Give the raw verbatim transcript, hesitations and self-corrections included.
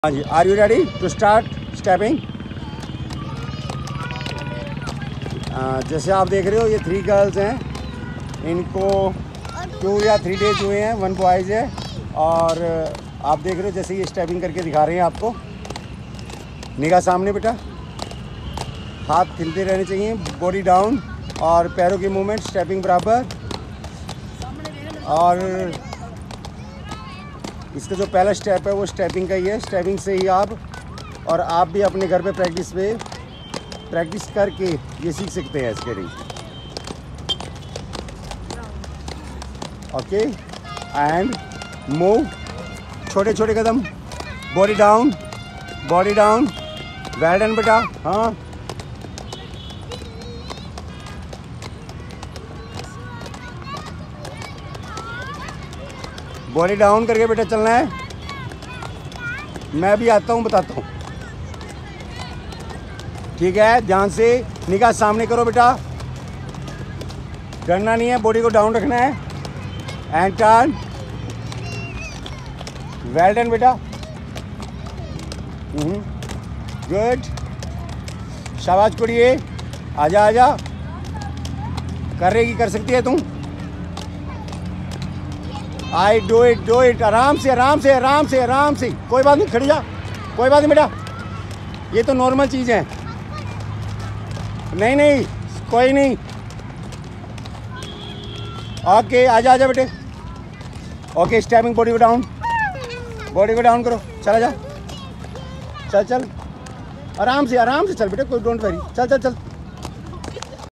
हाँ जी, are you ready to start stepping. जैसे आप देख रहे हो ये थ्री गर्ल्स हैं, इनको टू या थ्री डेज हुए हैं, वन बॉयज़ है। और आप देख रहे हो जैसे ये स्टेपिंग करके दिखा रहे हैं आपको। निगाह सामने बेटा, हाथ हिलते रहने चाहिए, बॉडी डाउन और पैरों की मूवमेंट, स्टेपिंग बराबर। और इसका जो पहला स्टेप है वो स्टेपिंग का ही है। स्टेपिंग से ही आप और आप भी अपने घर पे प्रैक्टिस पे प्रैक्टिस करके ये सीख सकते हैं स्केटिंग। ओके, एंड मूव, छोटे छोटे कदम, body down, body down, well done बेटा। हाँ, बॉडी डाउन करके बेटा चलना है। मैं भी आता हूँ, बताता हूँ, ठीक है। ध्यान से निगाह सामने करो बेटा, डरना नहीं है, बॉडी को डाउन रखना है। एंड टर्न, वेल डन बेटा, गुड, शाबाश कुड़िए, आजा आजा, कर रहेगी, कर सकती है तुम। I do it do it, आराम से आराम से आराम से आराम से, कोई बात नहीं, खड़ी जा, कोई बात नहीं बेटा, ये तो नॉर्मल चीज़ है। नहीं नहीं, कोई नहीं। ओके, आजा आजा बेटे। ओके, स्टेपिंग, बॉडी को डाउन, बॉडी को डाउन करो, चला जा, चल चल, आराम से आराम से चल बेटे, कोई डोंट वरी, चल चल चल।